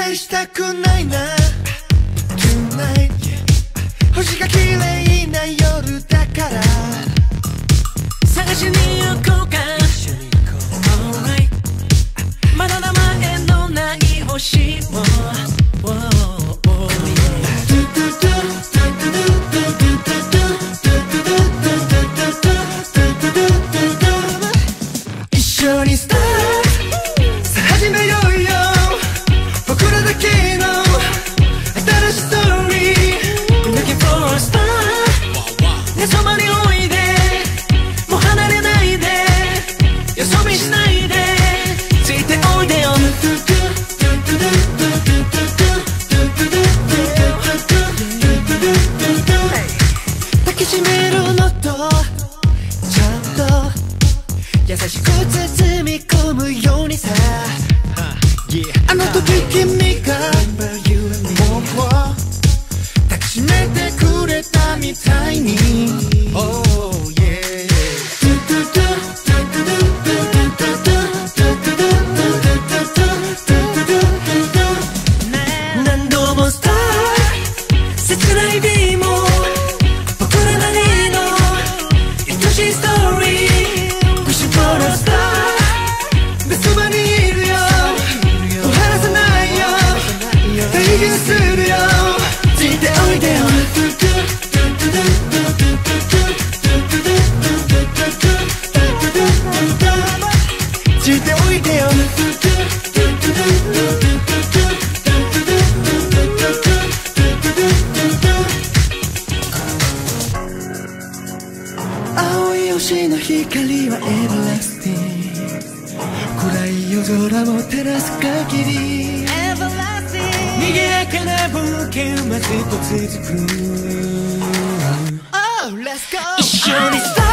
返したくないな Tonight 星が綺麗な夜だから探しに行こうか Alright まだ名前のない星を一緒にスタートさあ始めようよ僕らだけの新しいストーリー Looking for a star ねそばにおいでもう離れないでよそ見しないでついておいでよ抱きしめるのとちゃんと優しく包み込むようにさあの時君が僕を抱きしめてくれたみたいに Oh yeah 何度もスター切ないビーム僕らなりの愛しいストーリー Wishing for a star でそばにいるよもう離さないよ大事にするよついておいでよついておいでよ青い星の光はエバーラスティン暗い夜空を照らす限り賑やかな冒険はずっと続く Oh let's go 一緒にスタート